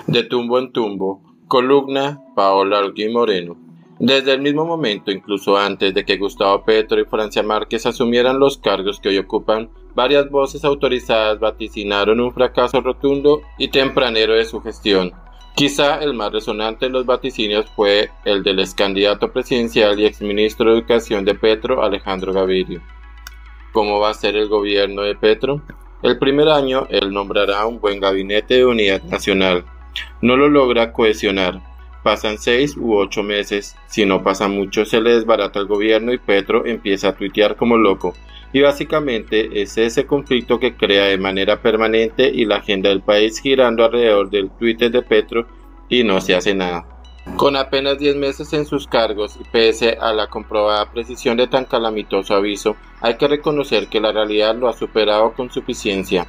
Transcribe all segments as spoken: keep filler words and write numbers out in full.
De tumbo en tumbo, columna Paola Alguín Moreno. Desde el mismo momento, incluso antes de que Gustavo Petro y Francia Márquez asumieran los cargos que hoy ocupan, varias voces autorizadas vaticinaron un fracaso rotundo y tempranero de su gestión. Quizá el más resonante de los vaticinios fue el del excandidato presidencial y exministro de Educación de Petro, Alejandro Gaviria. ¿Cómo va a ser el gobierno de Petro? El primer año él nombrará un buen gabinete de unidad nacional. No lo logra cohesionar. Pasan seis u ocho meses. Si no pasa mucho, se le desbarata el gobierno y Petro empieza a tuitear como loco. Y básicamente es ese conflicto que crea de manera permanente y la agenda del país girando alrededor del Twitter de Petro y no se hace nada. Con apenas diez meses en sus cargos y pese a la comprobada precisión de tan calamitoso aviso, hay que reconocer que la realidad lo ha superado con suficiencia.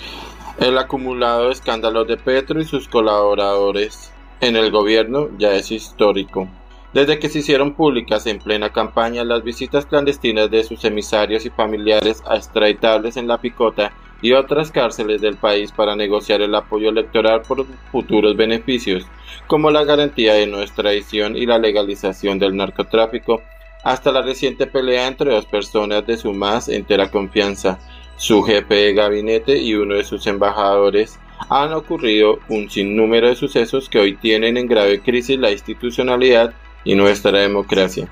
El acumulado de escándalos de Petro y sus colaboradores en el gobierno ya es histórico. Desde que se hicieron públicas en plena campaña las visitas clandestinas de sus emisarios y familiares a extraditables en La Picota y otras cárceles del país para negociar el apoyo electoral por futuros beneficios, como la garantía de no extradición y la legalización del narcotráfico, hasta la reciente pelea entre dos personas de su más entera confianza, su jefe de gabinete y uno de sus embajadores, han ocurrido un sinnúmero de sucesos que hoy tienen en grave crisis la institucionalidad y nuestra democracia.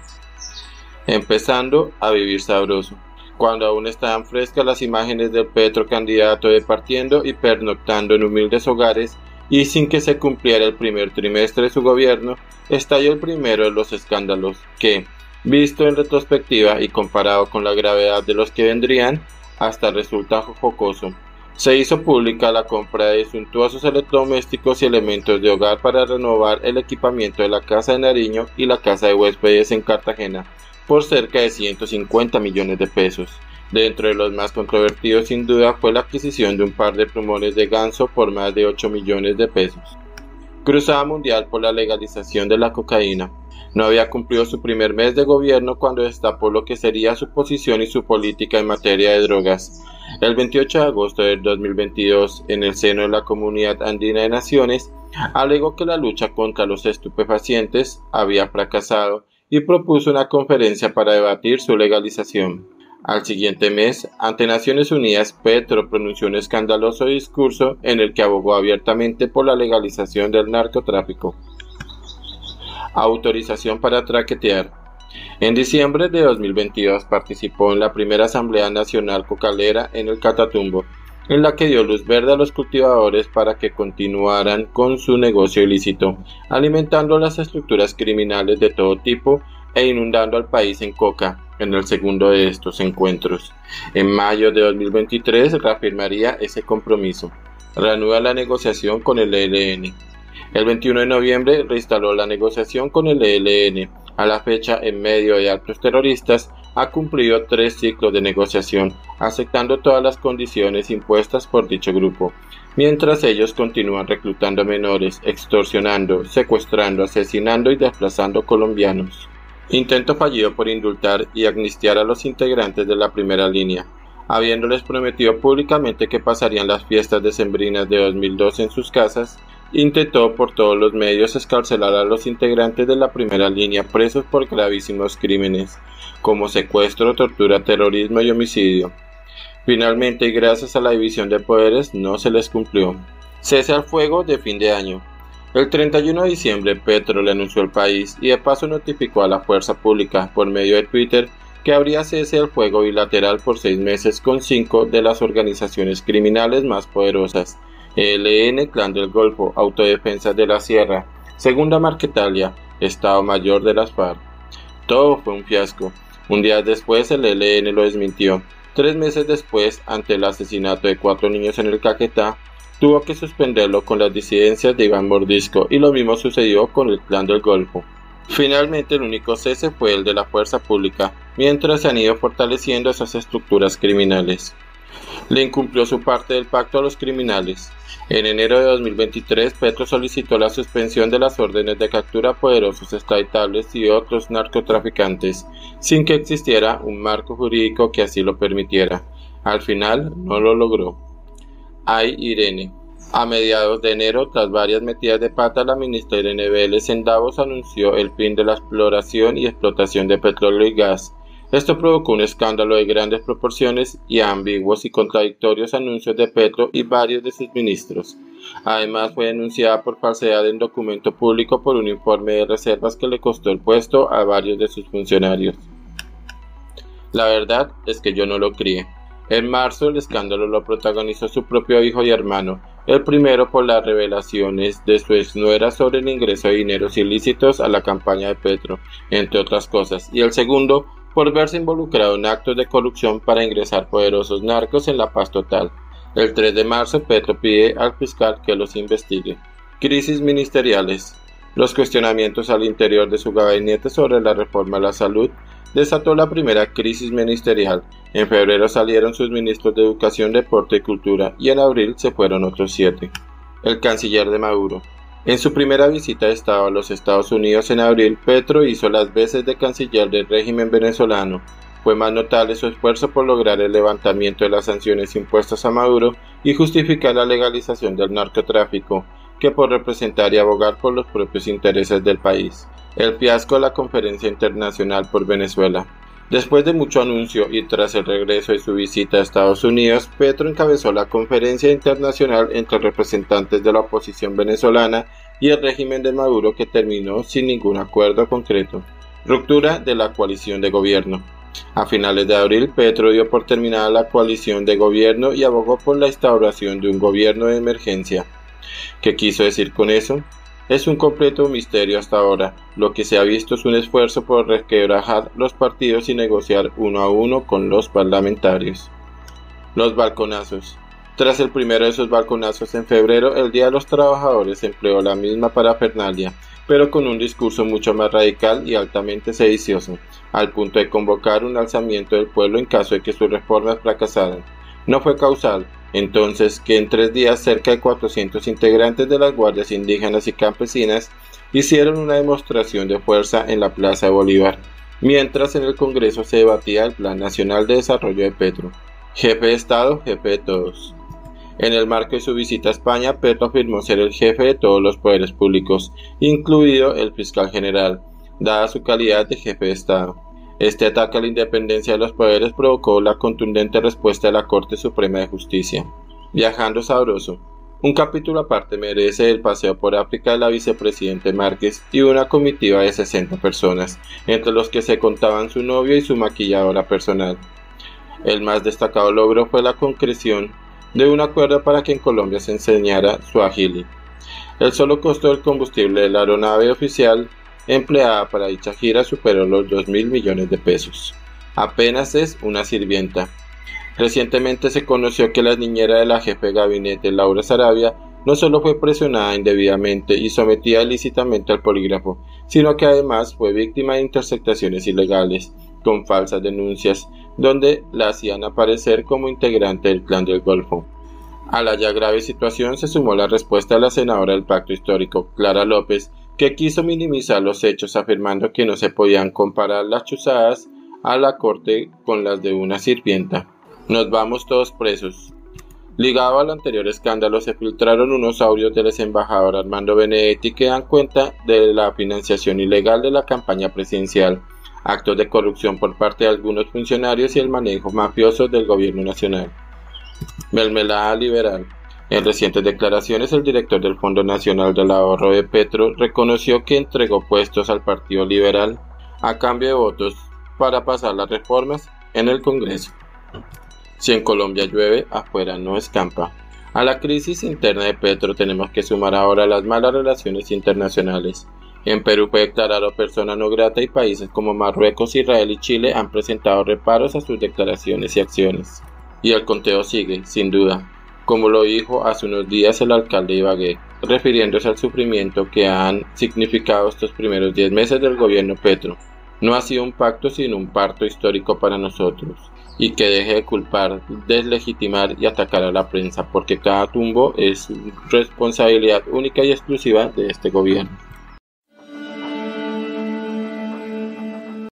Empezando a vivir sabroso, cuando aún estaban frescas las imágenes del Petro candidato departiendo y pernoctando en humildes hogares, y sin que se cumpliera el primer trimestre de su gobierno, estalló el primero de los escándalos que, visto en retrospectiva y comparado con la gravedad de los que vendrían, hasta resulta jocoso. Se hizo pública la compra de suntuosos electrodomésticos y elementos de hogar para renovar el equipamiento de la Casa de Nariño y la Casa de Huéspedes en Cartagena por cerca de ciento cincuenta millones de pesos. Dentro de los más controvertidos sin duda fue la adquisición de un par de plumones de ganso por más de ocho millones de pesos. Cruzada mundial por la legalización de la cocaína. No había cumplido su primer mes de gobierno cuando destapó lo que sería su posición y su política en materia de drogas. El veintiocho de agosto del dos mil veintidós, en el seno de la Comunidad Andina de Naciones, alegó que la lucha contra los estupefacientes había fracasado y propuso una conferencia para debatir su legalización. Al siguiente mes, ante Naciones Unidas, Petro pronunció un escandaloso discurso en el que abogó abiertamente por la legalización del narcotráfico. Autorización para traquetear. En diciembre de dos mil veintidós participó en la primera Asamblea Nacional Cocalera en el Catatumbo, en la que dio luz verde a los cultivadores para que continuaran con su negocio ilícito, alimentando las estructuras criminales de todo tipo e inundando al país en coca, en el segundo de estos encuentros. En mayo de dos mil veintitrés reafirmaría ese compromiso. Reanuda la negociación con el E L N. El veintiuno de noviembre reinstaló la negociación con el E L N. A la fecha, en medio de actos terroristas, ha cumplido tres ciclos de negociación, aceptando todas las condiciones impuestas por dicho grupo, mientras ellos continúan reclutando menores, extorsionando, secuestrando, asesinando y desplazando colombianos. Intento fallido por indultar y amnistiar a los integrantes de la primera línea, habiéndoles prometido públicamente que pasarían las fiestas decembrinas de dos mil doce en sus casas. Intentó por todos los medios excarcelar a los integrantes de la primera línea presos por gravísimos crímenes, como secuestro, tortura, terrorismo y homicidio. Finalmente, y gracias a la división de poderes, no se les cumplió. Cese al fuego de fin de año. El treinta y uno de diciembre, Petro le anunció al país y de paso notificó a la fuerza pública, por medio de Twitter, que habría cese al fuego bilateral por seis meses con cinco de las organizaciones criminales más poderosas: E L N, Clan del Golfo, Autodefensas de la Sierra, Segunda Marquetalia, Estado Mayor de las FARC. Todo fue un fiasco. Un día después el E L N lo desmintió. Tres meses después, ante el asesinato de cuatro niños en el Caquetá, tuvo que suspenderlo con las disidencias de Iván Mordisco, y lo mismo sucedió con el Clan del Golfo. Finalmente el único cese fue el de la fuerza pública, mientras se han ido fortaleciendo esas estructuras criminales. Le incumplió su parte del pacto a los criminales. En enero de dos mil veintitrés, Petro solicitó la suspensión de las órdenes de captura a poderosos extraditables y otros narcotraficantes, sin que existiera un marco jurídico que así lo permitiera. Al final, no lo logró. Ay, Irene. A mediados de enero, tras varias metidas de pata, la ministra Irene Vélez en Davos anunció el fin de la exploración y explotación de petróleo y gas. Esto provocó un escándalo de grandes proporciones y ambiguos y contradictorios anuncios de Petro y varios de sus ministros. Además, fue denunciada por falsedad en documento público por un informe de reservas que le costó el puesto a varios de sus funcionarios. La verdad es que yo no lo crié. En marzo, el escándalo lo protagonizó su propio hijo y hermano, el primero por las revelaciones de su exnuera sobre el ingreso de dineros ilícitos a la campaña de Petro, entre otras cosas, y el segundo por verse involucrado en actos de corrupción para ingresar poderosos narcos en la paz total. El tres de marzo, Petro pide al fiscal que los investigue. Crisis ministeriales. Los cuestionamientos al interior de su gabinete sobre la reforma a la salud desató la primera crisis ministerial. En febrero salieron sus ministros de Educación, Deporte y Cultura, y en abril se fueron otros siete. El canciller de Maduro. En su primera visita de Estado a los Estados Unidos en abril, Petro hizo las veces de canciller del régimen venezolano. Fue más notable su esfuerzo por lograr el levantamiento de las sanciones impuestas a Maduro y justificar la legalización del narcotráfico, que por representar y abogar por los propios intereses del país. El fiasco de la Conferencia Internacional por Venezuela. Después de mucho anuncio y tras el regreso de su visita a Estados Unidos, Petro encabezó la conferencia internacional entre representantes de la oposición venezolana y el régimen de Maduro, que terminó sin ningún acuerdo concreto. Ruptura de la coalición de gobierno. A finales de abril, Petro dio por terminada la coalición de gobierno y abogó por la instauración de un gobierno de emergencia. ¿Qué quiso decir con eso? Es un completo misterio hasta ahora. Lo que se ha visto es un esfuerzo por resquebrajar los partidos y negociar uno a uno con los parlamentarios. Los balconazos. Tras el primero de esos balconazos en febrero, el Día de los Trabajadores empleó la misma parafernalia, pero con un discurso mucho más radical y altamente sedicioso, al punto de convocar un alzamiento del pueblo en caso de que sus reformas fracasaran. No fue causal, entonces, que en tres días cerca de cuatrocientos integrantes de las guardias indígenas y campesinas hicieron una demostración de fuerza en la Plaza de Bolívar, mientras en el Congreso se debatía el Plan Nacional de Desarrollo de Petro. Jefe de Estado, jefe de todos. En el marco de su visita a España, Petro afirmó ser el jefe de todos los poderes públicos, incluido el fiscal general, dada su calidad de jefe de Estado. Este ataque a la independencia de los poderes provocó la contundente respuesta de la Corte Suprema de Justicia. Viajando sabroso. Un capítulo aparte merece el paseo por África de la vicepresidente Márquez y una comitiva de sesenta personas, entre los que se contaban su novio y su maquilladora personal. El más destacado logro fue la concreción de un acuerdo para que en Colombia se enseñara Swahili. El solo costo del combustible de la aeronave oficial empleada para dicha gira superó los dos mil millones de pesos. Apenas es una sirvienta. Recientemente se conoció que la niñera de la jefe de gabinete, Laura Sarabia, no solo fue presionada indebidamente y sometida ilícitamente al polígrafo, sino que además fue víctima de interceptaciones ilegales, con falsas denuncias, donde la hacían aparecer como integrante del Clan del Golfo. A la ya grave situación se sumó la respuesta de la senadora del Pacto Histórico, Clara López, que quiso minimizar los hechos afirmando que no se podían comparar las chuzadas a la corte con las de una sirvienta. Nos vamos todos presos. Ligado al anterior escándalo, se filtraron unos audios del exembajador Armando Benedetti que dan cuenta de la financiación ilegal de la campaña presidencial, actos de corrupción por parte de algunos funcionarios y el manejo mafioso del gobierno nacional. Mermelada liberal. En recientes declaraciones, el director del Fondo Nacional del Ahorro de Petro reconoció que entregó puestos al Partido Liberal a cambio de votos para pasar las reformas en el Congreso. Si en Colombia llueve, afuera no escampa. A la crisis interna de Petro tenemos que sumar ahora las malas relaciones internacionales. En Perú fue declarado persona no grata y países como Marruecos, Israel y Chile han presentado reparos a sus declaraciones y acciones. Y el conteo sigue, sin duda, como lo dijo hace unos días el alcalde de Ibagué, refiriéndose al sufrimiento que han significado estos primeros diez meses del gobierno Petro. No ha sido un pacto sino un parto histórico para nosotros, y que deje de culpar, deslegitimar y atacar a la prensa, porque cada tumbo es responsabilidad única y exclusiva de este gobierno.